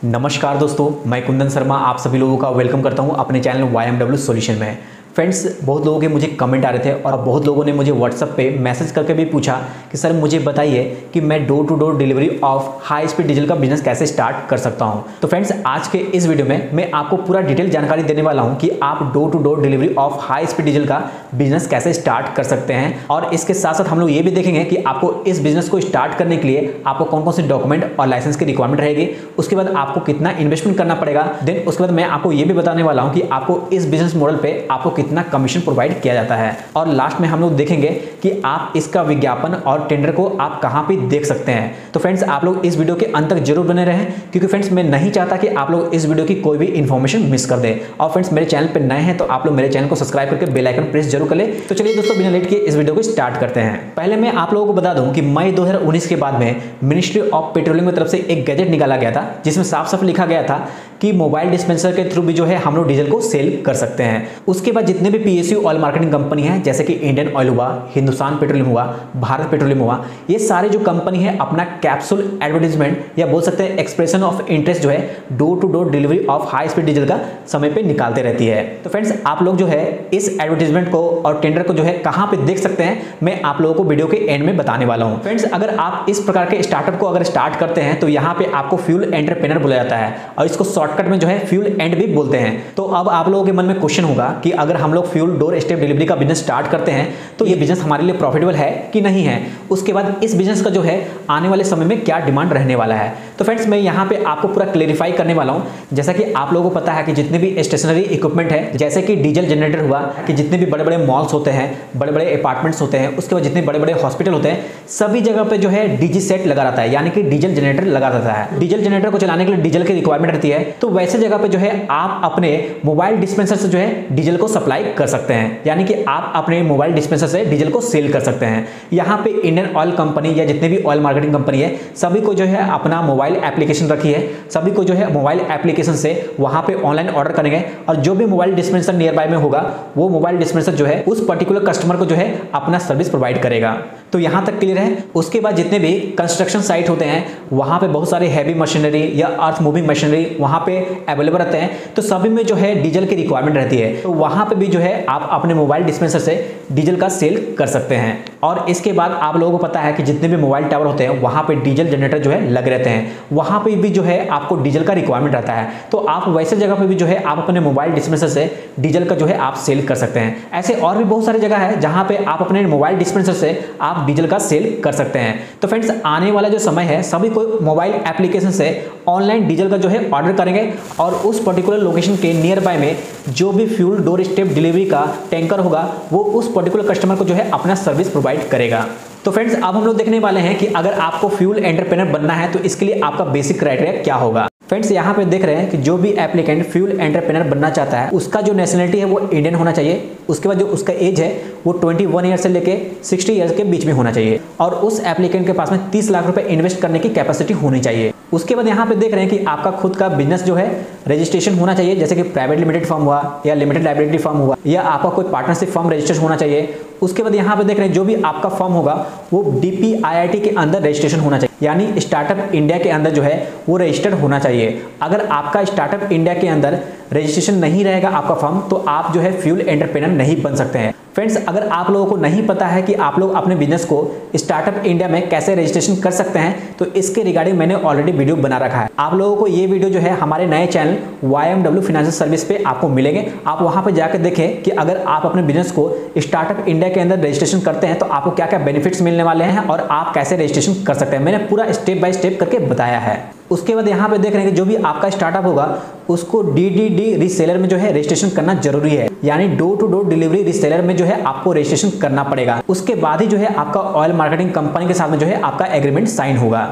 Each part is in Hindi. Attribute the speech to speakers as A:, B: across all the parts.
A: नमस्कार दोस्तों, मैं कुंदन शर्मा आप सभी लोगों का वेलकम करता हूं अपने चैनल YMW सॉल्यूशन में। फ्रेंड्स, बहुत लोगों के मुझे कमेंट आ रहे थे और बहुत लोगों ने मुझे व्हाट्सएप पे मैसेज करके भी पूछा कि सर मुझे बताइए कि मैं door to door delivery of high speed diesel का बिजनेस कैसे स्टार्ट कर सकता हूं। तो फ्रेंड्स, आज के इस वीडियो में मैं आपको पूरा डिटेल जानकारी देने वाला हूं कि आप door to door delivery of high speed diesel का बिजनेस कैसे स्टार्ट कर सकते हैं। और इसके साथ साथ हम लोग ये भी देखेंगे कि आपको इस बिजनेस को स्टार्ट करने के लिए आपको कौन कौन से डॉक्यूमेंट और लाइसेंस की रिक्वायरमेंट रहेगी, उसके बाद आपको कितना इन्वेस्टमेंट करना पड़ेगा, देन उसके बाद मैं आपको ये भी बताने वाला हूं कि आपको इस बिजनेस मॉडल पे आपको कितना कमीशन प्रोवाइड किया जाता है। और लास्ट में हम लोग देखेंगे कि आप इसका विज्ञापन और टेंडर को आप कहां पे देख सकते हैं। तो फ्रेंड्स, आप लोग इस वीडियो के अंत तक जरूर बने रहें, क्योंकि फ्रेंड्स मैं नहीं चाहता कि आप लोग इस वीडियो की कोई भी इंफॉर्मेशन मिस कर दें। और फ्रेंड्स, मेरे चैनल पे नए हैं तो आप लोग मेरे चैनल को सब्सक्राइब करके बेल आइकन प्रेस जरूर कर ले। तो चलिए दोस्तों, बिना लेट किए इस वीडियो को स्टार्ट करते हैं। पहले मैं आप लोगों को बता दूं कि मई 2019 के बाद में मिनिस्ट्री ऑफ पेट्रोलियम की तरफ से एक गैजेट निकाला गया था, जिसमें साफ साफ लिखा गया था कि मोबाइल डिस्पेंसर के थ्रू भी जो है हम लोग डीजल को सेल कर सकते हैं। उसके बाद जितने भी PSU ऑयल मार्केटिंग कंपनी है, जैसे कि इंडियन ऑयल हुआ, हिंदुस्तान पेट्रोलियम हुआ, भारत पेट्रोलियम हुआ, ये सारे जो कंपनी है अपना कैप्सूल एडवर्टाइजमेंट या बोल सकते हैं एक्सप्रेशन ऑफ इंटरेस्ट जो है door to door delivery of high speed diesel का समय पे निकालते रहती है। तो फ्रेंड्स, आप लोग जो है इस एडवर्टाइजमेंट को और टेंडर को जो है कहां पे देख सकते हैं, मैं आप लोगों को वीडियो के एंड में बताने वाला हूं। फ्रेंड्स, अगर आप इस प्रकार के स्टार्टअप को अगर स्टार्ट करते हैं तो यहाँ पे आपको फ्यूल एंटरप्रेन्योर बोला जाता है, और इसको शॉर्टकट में जो है फ्यूल एंड भी बोलते हैं। तो अब आप लोगों के मन में क्वेश्चन होगा कि अगर हम लोग फ्यूल डोर स्टेप डिलीवरी का बिजनेस स्टार्ट करते हैं तो ये बिजनेस हमारे लिए प्रॉफिटेबल है कि नहीं है, उसके बाद इस बिजनेस का जो है आने वाले समय में क्या डिमांड रहने वाला है। तो फ्रेंड्स, मैं यहाँ पे आपको पूरा क्लेरिफाई करने वाला हूँ। जैसा कि आप लोगों को पता है कि जितने भी स्टेशनरी इक्विपमेंट है, जैसे कि डीजल जनरेटर हुआ, कि जितने भी बड़े बड़े मॉल्स होते हैं, बड़े बड़े अपार्टमेंट्स होते हैं, उसके बाद जितने बड़े बड़े हॉस्पिटल होते हैं, सभी जगह पे जो है डीजी सेट लगा रहता है, यानी कि डीजल जनरेटर लगा रहता है। डीजल जनरेटर को चलाने के लिए डीजल की रिक्वायरमेंट रहती है। तो वैसे जगह पे जो है आप अपने मोबाइल डिस्पेंसर से जो है डीजल को सप्लाई कर सकते हैं, यानी कि आप अपने मोबाइल डिस्पेंसर से डीजल को सेल कर सकते हैं। यहाँ पे इंडियन ऑयल कंपनी या जितने भी ऑयल मार्केटिंग कंपनी है, सभी को जो है अपना मोबाइल एप्लीकेशन रखी है, सभी को जो है मोबाइल एप्लीकेशन से वहां पे ऑनलाइन ऑर्डर करेंगे, और जो भी मोबाइल डिस्पेंसर नियर बाय में होगा वो मोबाइल डिस्पेंसर जो है उस पर्टिकुलर कस्टमर को जो है अपना सर्विस प्रोवाइड करेगा। तो यहां तक क्लियर है। उसके बाद जितने भी कंस्ट्रक्शन साइट होते हैं, वहां पे बहुत सारे हैवी मशीनरी या अर्थ मूविंग मशीनरी वहां पे अवेलेबल रहते हैं, तो सभी में जो है डीजल की रिक्वायरमेंट रहती है। तो वहां पे भी जो है आप अपने मोबाइल डिस्पेंसर से डीजल का सेल कर सकते हैं। और इसके बाद आप लोगों को पता है कि जितने भी मोबाइल टावर होते हैं वहां पे डीजल जनरेटर जो है लग रहते हैं, वहां पे भी जो है आपको डीजल का रिक्वायरमेंट रहता है। तो आप वैसे जगह पे भी जो है आप अपने मोबाइल डिस्पेंसर से डीजल का जो है आप सेल कर सकते हैं। ऐसे और भी बहुत सारी जगह है जहां पे आप अपने मोबाइल डिस्पेंसर से आप डीजल का सेल कर सकते हैं। तो फ्रेंड्स, आने वाला जो समय है, सभी को मोबाइल एप्लीकेशन से ऑनलाइन डीजल का जो है ऑर्डर करेंगे, और उस पर्टिकुलर लोकेशन के नियर बाय में जो भी फ्यूल डोर स्टेप डिलीवरी का टैंकर होगा वो उस पर्टिकुलर कस्टमर को जो है अपना सर्विस प्रोवाइड करेगा। तो फ्रेंड्स, अब हम लोग देखने वाले हैं कि अगर आपको फ्यूल एंटरप्रेन्योर बनना है तो इसके लिए आपका बेसिक क्राइटेरिया क्या होगा। फ्रेंड्स, यहाँ पे देख रहे हैं कि जो भी एप्लीकेंट फ्यूल एंटरप्रेन्योर बनना चाहता है उसका जो नेशनलिटी है वो इंडियन होना चाहिए। उसके बाद जो उसका एज है वो 21 ईयर से लेके 60 ईयर्स के बीच में होना चाहिए, और उस एप्लीकेंट के पास में 30 लाख रुपए इन्वेस्ट करने की कैपेसिटी होनी चाहिए। उसके बाद यहाँ पे देख रहे हैं कि आपका खुद का बिजनेस जो है रजिस्ट्रेशन होना चाहिए, जैसे कि प्राइवेट लिमिटेड फर्म हुआ या लिमिटेड लाइबिलिटी फर्म हुआ, या आपका कोई पार्टनरशिप फर्म रजिस्ट्रेशन होना चाहिए। उसके बाद यहाँ पे देख रहे हैं जो भी आपका फर्म होगा वो DPIIT के अंदर रजिस्ट्रेशन होना चाहिए, यानी स्टार्टअप इंडिया के अंदर जो है वो रजिस्टर्ड होना चाहिए। अगर आपका स्टार्टअप इंडिया के अंदर रजिस्ट्रेशन नहीं रहेगा आपका फर्म, तो आप जो है फ्यूल एंटरप्रेन्योर नहीं बन सकते हैं। फ्रेंड्स, अगर आप लोगों को नहीं पता है कि आप लोग अपने बिजनेस को स्टार्टअप इंडिया में कैसे रजिस्ट्रेशन कर सकते हैं, तो इसके रिगार्डिंग मैंने ऑलरेडी वीडियो बना रखा है। आप लोगों को ये वीडियो जो है हमारे नए चैनल YMW फाइनेंशियल सर्विस पे आपको मिलेंगे। आप वहां पे जाकर देखें कि अगर आप अपने बिजनेस को स्टार्टअप इंडिया के अंदर रजिस्ट्रेशन करते हैं तो आपको क्या क्या बेनिफिट्स मिलने वाले हैं और आप कैसे रजिस्ट्रेशन कर सकते हैं। मैंने पूरा स्टेप बाय स्टेप करके बताया है। उसके बाद यहाँ पे देख रहे हैं कि जो भी आपका स्टार्टअप होगा उसको DDD रीसेलर में जो है रजिस्ट्रेशन करना जरूरी है, यानी door to door delivery reseller में जो है आपको रजिस्ट्रेशन करना पड़ेगा। उसके बाद ही जो है आपका ऑयल मार्केटिंग कंपनी के साथ में जो है आपका एग्रीमेंट साइन होगा।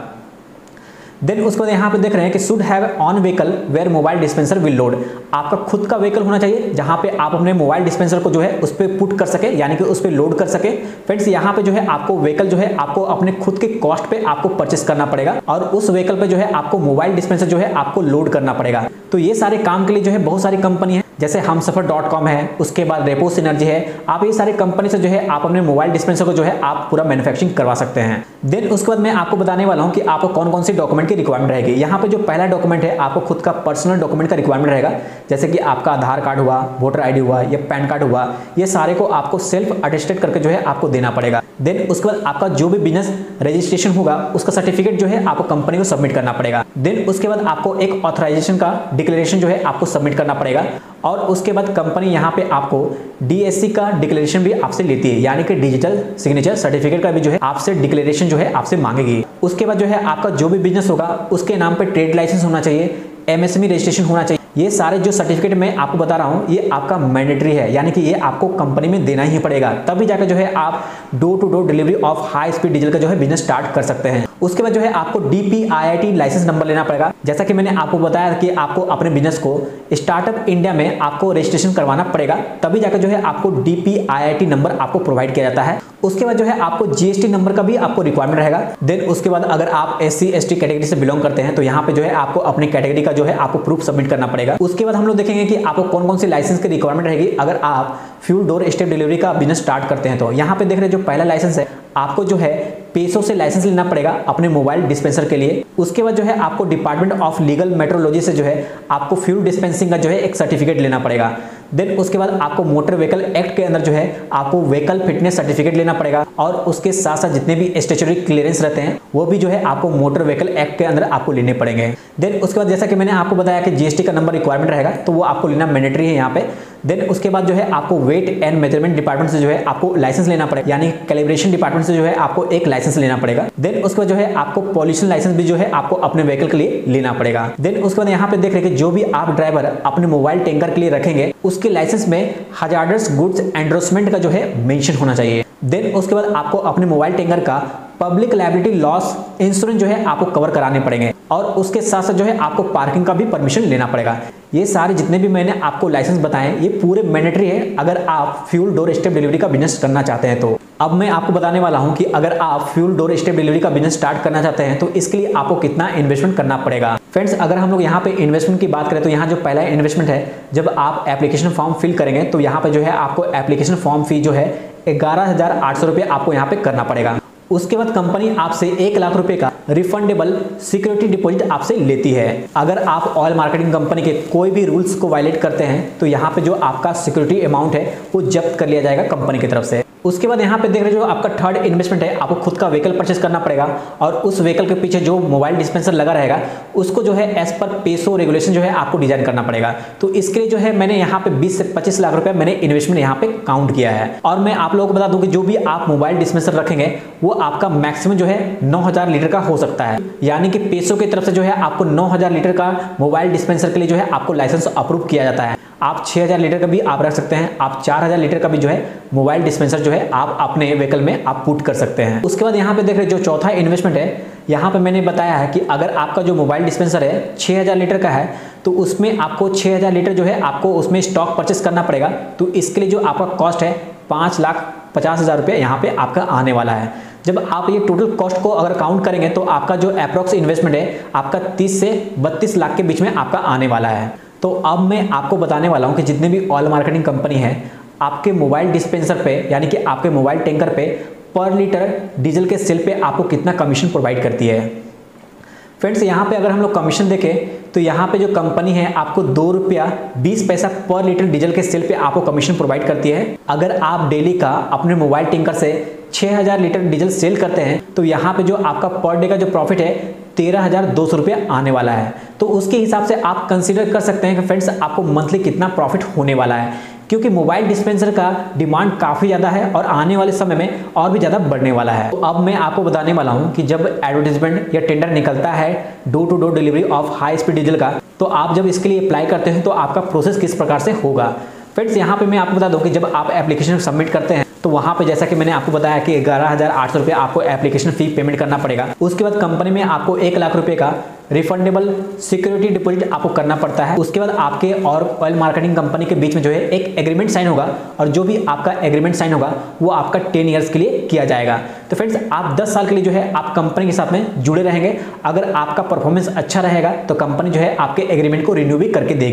A: देन उसके बाद यहाँ पे देख रहे हैं कि should have on vehicle where mobile dispenser will load. आपका खुद का व्हीकल होना चाहिए जहाँ पे आप अपने मोबाइल डिस्पेंसर को जो है उस पर पुट कर सके, यानी कि उस पर लोड कर सके। फ्रेंड्स, यहाँ पे जो है आपको व्हीकल जो है आपको अपने खुद के कॉस्ट पे आपको परचेस करना पड़ेगा, और उस व्हीकल पे जो है आपको मोबाइल डिस्पेंसर जो है आपको लोड करना पड़ेगा। तो ये सारे काम के लिए जो है बहुत सारी कंपनी है जैसे हमसफर.com है, उसके बाद रेपो सिनर्जी है। आप ये सारे कंपनी से जो है आप अपने मोबाइल डिस्पेंसर को जो है आप पूरा मैन्युफैक्चरिंग करवा सकते हैं। देन उसके बाद मैं आपको बताने वाला हूँ कि आपको कौन कौन सी डॉक्यूमेंट की रिक्वायरमेंट रहेगी। यहाँ पे जो पहला डॉक्यूमेंट है आपको खुद का पर्सनल डॉक्यूमेंट का रिक्वायरमेंट रहेगा, जैसे कि आपका आधार कार्ड हुआ, वोटर आईडी हुआ या पैन कार्ड हुआ, ये सारे को आपको सेल्फ अटेस्टेड करके जो है आपको देना पड़ेगा। देन उसके बाद आपका जो भी बिजनेस रजिस्ट्रेशन होगा उसका सर्टिफिकेट जो है आपको कंपनी को सबमिट करना पड़ेगा। देन उसके बाद आपको एक ऑथराइजेशन का डिक्लेरेशन जो है आपको सबमिट करना पड़ेगा और उसके बाद कंपनी यहाँ पे आपको डीएससी का डिक्लेरेशन भी आपसे लेती है, यानी कि डिजिटल सिग्नेचर सर्टिफिकेट का भी जो है आपसे डिक्लेरेशन जो है आपसे मांगेगी। उसके बाद जो है आपका जो भी बिजनेस होगा उसके नाम पे ट्रेड लाइसेंस होना चाहिए, एमएसएमई रजिस्ट्रेशन होना चाहिए। ये सारे जो सर्टिफिकेट मैं आपको बता रहा हूँ ये आपका मैंडेटरी है, यानी कि ये आपको कंपनी में देना ही पड़ेगा, तभी जाकर जो है आप door to door delivery of high speed diesel का जो है बिजनेस स्टार्ट कर सकते हैं। उसके बाद जो है आपको DPIIT लाइसेंस नंबर लेना पड़ेगा। जैसा कि मैंने आपको बताया कि आपको अपने बिजनेस को स्टार्टअप इंडिया में आपको रजिस्ट्रेशन करवाना पड़ेगा, तभी जाकर जो है आपको DPIIT नंबर आपको प्रोवाइड किया जाता है। उसके बाद जो है आपको GST नंबर का भी आपको रिक्वायरमेंट रहेगा। देन उसके बाद अगर आप SC ST कैटेगरी से बिलोंग करते हैं तो यहाँ पे जो है आपको अपनी कैटेगरी का जो है आपको प्रूफ सबमिट करना पड़ेगा। उसके बाद हम लोग देखेंगे कि आपको कौन कौन सी लाइसेंस की रिक्वायरमेंट रहेगी अगर आप फ्यूल डोर स्टेप डिलीवरी का बिजनेस स्टार्ट करते हैं। तो यहाँ पे देख रहे हैं जो पहला लाइसेंस है आपको जो है पेसो से लाइसेंस लेना पड़ेगा अपने मोबाइल डिस्पेंसर के लिए। उसके बाद जो है आपको डिपार्टमेंट ऑफ लीगल मेट्रोलॉजी से जो है आपको फ्यूल डिस्पेंसिंग का जो है एक सर्टिफिकेट लेना पड़ेगा। देन उसके बाद आपको मोटर व्हीकल एक्ट के अंदर जो है आपको व्हीकल फिटनेस सर्टिफिकेट लेना पड़ेगा और उसके साथ साथ जितने भी स्टैट्यूटरी क्लियरेंस रहते हैं वो भी जो है आपको मोटर व्हीकल एक्ट के अंदर आपको लेने पड़ेंगे। देन उसके बाद जैसा कि मैंने आपको बताया कि GST का नंबर रिक्वायरमेंट रहेगा तो वो आपको लेना मैंडेटरी है यहाँ पे। देन उसके बाद जो है आपको वेट एंड मेजरमेंट डिपार्टमेंट से जो है आपको लाइसेंस लेना पड़ेगा, यानी कैलिब्रेशन डिपार्टमेंट से जो है आपको एक लाइसेंस लेना पड़ेगा। देन उसके बाद जो है आपको पॉल्यूशन लाइसेंस भी जो है आपको अपने व्हीकल के लिए लेना पड़ेगा। देन उसके बाद यहाँ पे देख रहे हैं कि जो भी आप ड्राइवर अपने मोबाइल टैंकर के लिए रखेंगे उसके लाइसेंस में हजार्डस गुड्स एंडोर्समेंट का जो है मेंशन होना चाहिए। देन उसके बाद आपको अपने मोबाइल टैंकर का पब्लिक लायबिलिटी लॉस इंश्योरेंस जो है आपको कवर कराने पड़ेंगे और उसके साथ साथ जो है आपको पार्किंग का भी परमिशन लेना पड़ेगा। ये सारे जितने भी मैंने आपको लाइसेंस बताए ये पूरे मैंडेटरी है अगर आप फ्यूल डोर स्टेप डिलीवरी का बिजनेस करना चाहते हैं। तो अब मैं आपको बताने वाला हूं कि अगर आप फ्यूल डोर स्टेप डिलीवरी का बिजनेस स्टार्ट करना चाहते हैं तो इसके लिए आपको कितना इन्वेस्टमेंट करना पड़ेगा। फ्रेंड्स, अगर हम लोग यहाँ पे इन्वेस्टमेंट की बात करें तो यहाँ जो पहला इन्वेस्टमेंट है, जब आप एप्लीकेशन फॉर्म फिल करेंगे तो यहाँ पे जो है आपको एप्लीकेशन फॉर्म फी जो है 11,800 रुपये आपको यहाँ पे करना पड़ेगा। उसके बाद कंपनी आपसे 1 लाख रुपए का रिफंडेबल सिक्योरिटी डिपॉजिट आपसे लेती है। अगर आप ऑयल मार्केटिंग कंपनी के कोई भी रूल्स को वायलेट करते हैं तो यहाँ पे जो आपका सिक्योरिटी अमाउंट है वो जब्त कर लिया जाएगा कंपनी की तरफ से। उसके बाद यहाँ पे देख रहे हो जो आपका थर्ड इन्वेस्टमेंट है, आपको खुद का व्हीकल परचेस करना पड़ेगा और उस व्हीकल के पीछे जो मोबाइल डिस्पेंसर लगा रहेगा उसको जो है एज पर पेसो रेगुलेशन जो है आपको डिजाइन करना पड़ेगा। तो इसके लिए जो है मैंने यहाँ पे 20 से 25 लाख रुपए मैंने इन्वेस्टमेंट यहाँ पे काउंट किया है। और मैं आप लोगों को बता दूं कि जो भी आप मोबाइल डिस्पेंसर रखेंगे वो आपका मैक्सिमम जो है 9,000 लीटर का हो सकता है, यानी कि पेसो की तरफ से जो है आपको 9,000 लीटर का मोबाइल डिस्पेंसर के लिए जो है आपको लाइसेंस अप्रूव किया जाता है। आप 6,000 लीटर का भी आप रख सकते हैं, आप 4,000 लीटर का भी जो है मोबाइल डिस्पेंसर जो है आप अपने व्हीकल में आप पुट कर सकते हैं। उसके बाद यहाँ पे देख रहे जो चौथा इन्वेस्टमेंट है, यहाँ पे मैंने बताया है कि अगर आपका जो मोबाइल डिस्पेंसर है 6,000 लीटर का है तो उसमें आपको 6,000 लीटर जो है आपको उसमें स्टॉक परचेस करना पड़ेगा। तो इसके लिए जो आपका कॉस्ट है 5,50,000 रुपये यहाँ पे आपका आने वाला है। जब आप ये टोटल कॉस्ट को अगर काउंट करेंगे तो आपका जो अप्रोक्स इन्वेस्टमेंट है आपका 30 से 32 लाख के बीच में आपका आने वाला है। तो अब मैं आपको बताने वाला हूँ कि जितने भी ऑयल मार्केटिंग कंपनी है आपके मोबाइल डिस्पेंसर पे, यानी कि आपके मोबाइल टैंकर पे पर लीटर डीजल के सेल पे आपको कितना कमीशन प्रोवाइड करती है। फ्रेंड्स, यहाँ पे अगर हम लोग कमीशन देखें तो यहाँ पे जो कंपनी है आपको ₹2.20 पर लीटर डीजल के सेल पे आपको कमीशन प्रोवाइड करती है। अगर आप डेली का अपने मोबाइल टैंकर से 6,000 लीटर डीजल सेल करते हैं तो यहाँ पे जो आपका पर डे का जो प्रॉफिट है 13,200 रुपये आने वाला है। तो उसके हिसाब से आप कंसीडर कर सकते हैं कि फ्रेंड्स आपको मंथली कितना प्रॉफिट होने वाला है, क्योंकि मोबाइल डिस्पेंसर का डिमांड काफ़ी ज़्यादा है और आने वाले समय में और भी ज़्यादा बढ़ने वाला है। तो अब मैं आपको बताने वाला हूं कि जब एडवर्टीजमेंट या टेंडर निकलता है door to door delivery of high speed diesel का, तो आप जब इसके लिए अप्लाई करते हैं तो आपका प्रोसेस किस प्रकार से होगा। फ्रेंड्स, यहाँ पे मैं आपको बता दूं कि जब आप एप्लीकेशन सबमिट करते हैं तो वहाँ पे जैसा कि मैंने आपको बताया कि 11,800 रुपये आपको एप्लीकेशन फी पेमेंट करना पड़ेगा। उसके बाद कंपनी में आपको 1 लाख रुपए का रिफंडेबल सिक्योरिटी डिपॉजिट आपको करना पड़ता है। उसके बाद आपके और ऑयल मार्केटिंग कंपनी के बीच में जो है एक एग्रीमेंट साइन होगा और जो भी आपका एग्रीमेंट साइन होगा वो आपका 10 ईयर्स के लिए किया जाएगा। तो फ्रेंड्स, आप 10 साल के लिए जो है आप कंपनी के साथ में जुड़े रहेंगे। अगर आपका परफॉर्मेंस अच्छा रहेगा तो कंपनी जो है आपके एग्रीमेंट को रिन्यू भी करके देगी।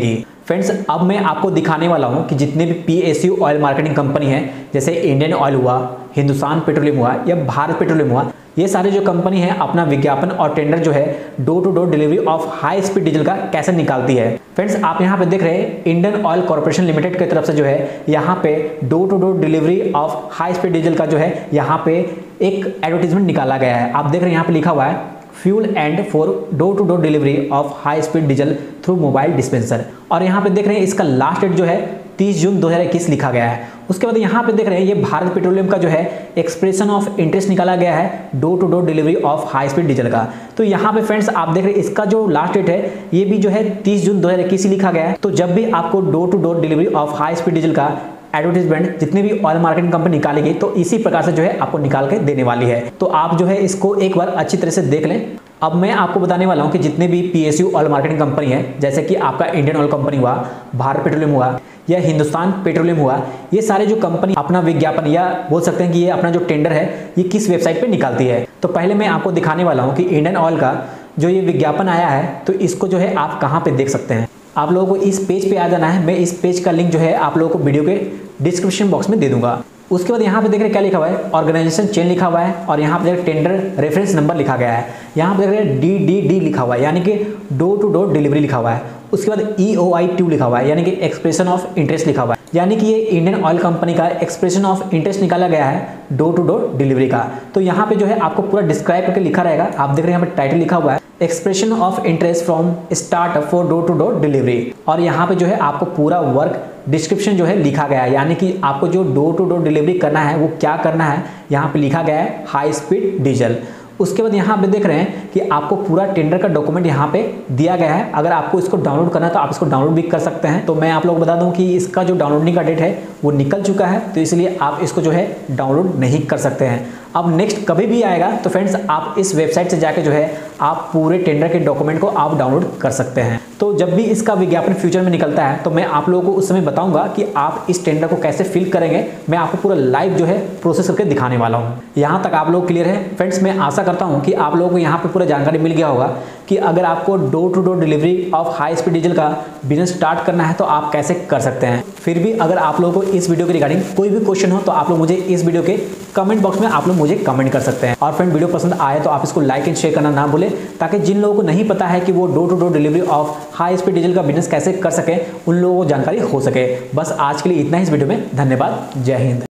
A: फ्रेंड्स अब मैं आपको दिखाने वाला हूं कि जितने भी PSU ऑयल मार्केटिंग कंपनी है, जैसे इंडियन ऑयल हुआ, हिंदुस्तान पेट्रोलियम हुआ या भारत पेट्रोलियम हुआ, ये सारे जो कंपनी है अपना विज्ञापन और टेंडर जो है door to door delivery of high speed diesel का कैसे निकालती है। फ्रेंड्स आप यहाँ पे देख रहे हैं इंडियन ऑयल कॉर्पोरेशन लिमिटेड की तरफ से जो है यहाँ पे door to door delivery of high speed diesel का जो है यहाँ पे एक एडवर्टीजमेंट निकाला गया है। आप देख रहे हैं यहाँ पे लिखा हुआ है fuel and for door to door delivery of high speed diesel through mobile dispenser. और यहाँ पे देख रहे हैं इसका लास्ट डेट जो है 30 जून 2021 लिखा गया है। उसके बाद यहाँ पे देख रहे हैं ये भारत पेट्रोलियम का जो है एक्सप्रेशन ऑफ इंटरेस्ट निकाला गया है door to door delivery of high speed diesel का। तो यहाँ पे फ्रेंड्स आप देख रहे हैं इसका जो लास्ट डेट है ये भी जो है 30 जून 2021 लिखा गया है। तो जब भी आपको door to door delivery of high speed diesel का एडवर्टीजमेंट जितनी भी ऑयल मार्केटिंग कंपनी निकालेगी तो इसी प्रकार से जो है आपको निकाल के देने वाली है। तो आप जो है इसको एक बार अच्छी तरह से देख लें। अब मैं आपको बताने वाला हूं कि जितने भी PSU ऑयल मार्केटिंग कंपनी है, जैसे कि आपका इंडियन ऑयल कंपनी हुआ, भारत पेट्रोलियम हुआ या हिंदुस्तान पेट्रोलियम हुआ, ये सारे जो कंपनी अपना विज्ञापन या बोल सकते हैं कि ये अपना जो टेंडर है ये किस वेबसाइट पे निकालती है। तो पहले मैं आपको दिखाने वाला हूँ कि इंडियन ऑयल का जो ये विज्ञापन आया है तो इसको जो है आप कहाँ पे देख सकते हैं। आप लोगों को इस पेज पे आ जाना है। मैं इस पेज का लिंक जो है आप लोगों को वीडियो के डिस्क्रिप्शन बॉक्स में दे दूंगा। उसके बाद यहाँ पे देख रहे हैं क्या लिखा हुआ है, ऑर्गेनाइजेशन चेन लिखा हुआ है और यहाँ पे टेंडर रेफरेंस नंबर लिखा गया है। यहाँ पे देख रहे हैं DDD लिखा हुआ है यानी कि डोर टू डोर डिलीवरी लिखा हुआ है। उसके बाद EOI2 लिखा हुआ है यानी कि एक्सप्रेशन ऑफ इंटरेस्ट लिखा हुआ है, यानी कि ये इंडियन ऑयल कंपनी का एक्सप्रेशन ऑफ इंटरेस्ट निकाला गया है डोर टू डोर डिलीवरी का। तो यहाँ पे जो है आपको पूरा डिस्क्राइब करके लिखा रहेगा। आप देख रहे हैं यहाँ पे टाइटल लिखा हुआ है expression of interest from start for door to door delivery, और यहाँ पे जो है आपको पूरा वर्क डिस्क्रिप्शन जो है लिखा गया है, यानी कि आपको जो डोर टू डोर डिलीवरी करना है वो क्या करना है यहाँ पे लिखा गया है हाई स्पीड डीजल। उसके बाद यहाँ पे देख रहे हैं कि आपको पूरा टेंडर का डॉक्यूमेंट यहाँ पे दिया गया है। अगर आपको इसको डाउनलोड करना है तो आप इसको डाउनलोड भी कर सकते हैं। तो मैं आप लोगों को बता दूं कि इसका जो डाउनलोडिंग का डेट है वो निकल चुका है, तो इसलिए आप इसको जो है डाउनलोड नहीं कर सकते हैं। अब नेक्स्ट कभी भी आएगा तो फ्रेंड्स आप इस वेबसाइट से जाके जो है आप पूरे टेंडर के डॉक्यूमेंट को आप डाउनलोड कर सकते हैं। तो जब भी इसका विज्ञापन फ्यूचर में निकलता है तो मैं आप लोगों को उस समय बताऊंगा कि आप इस टेंडर को कैसे फिल करेंगे। मैं आपको पूरा लाइव जो है प्रोसेस करके दिखाने वाला हूँ। यहाँ तक आप लोग क्लियर है फ्रेंड्स। मैं आशा करता हूँ कि आप लोगों को यहाँ पे पूरा जानकारी मिल गया होगा कि अगर आपको door to door delivery of high speed diesel का बिजनेस स्टार्ट करना है तो आप कैसे कर सकते हैं। फिर भी अगर आप लोगों को इस वीडियो के रिगार्डिंग कोई भी क्वेश्चन हो तो आप लोग मुझे इस वीडियो के कमेंट बॉक्स में आप लोग मुझे कमेंट कर सकते हैं। और फ्रेंड वीडियो पसंद आए तो आप इसको लाइक एंड शेयर करना ना भूलें, ताकि जिन लोगों को नहीं पता है कि वो door to door delivery of high speed diesel का बिजनेस कैसे कर सके उन लोगों को जानकारी हो सके। बस आज के लिए इतना ही इस वीडियो में। धन्यवाद। जय हिंद।